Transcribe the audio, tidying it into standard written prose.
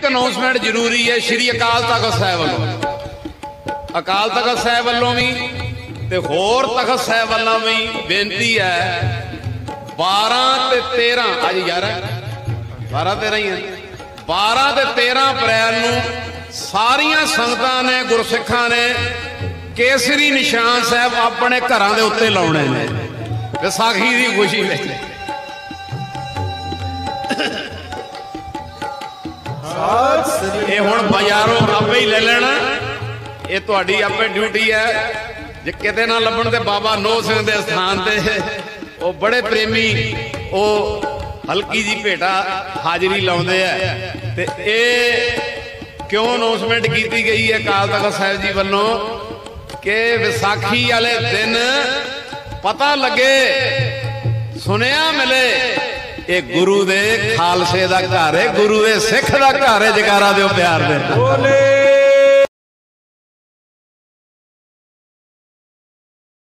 एक अनाउंसमेंट जरूरी है श्री अकाल तख्त साहिब वालों, अकाल तख्त साहिब वालों भी ते होर तख्त साहिब वालों भी बेनती है 12 ते 13 अज 11 12 13 ही है 12 ते 13 अप्रैल नूं सारियां संगतां ने गुरसिखां ने केसरी निशान साहब अपने घरां दे उत्ते लाउणे ने विसाखी दी खुशी विच। ये हुण बाजारों आपे ही ले लेना, ये तुहाडी आपे ड्यूटी है। जे किते ना लभण ते बाबा नौ सिंह दे स्थान ते वो बड़े प्रेमी वो हल्की जी भेटा हाजरी लाउंदे है ते ये क्यों अनाउंसमेंट की गई है अकाल तख्त साहिब जी वालों कि विसाखी वाले दिन पता लगे सुनिया मिले ये गुरु दे खालसे दा घर है, गुरु दे सिख दा घर है। जयकारा दिओ प्यार दे।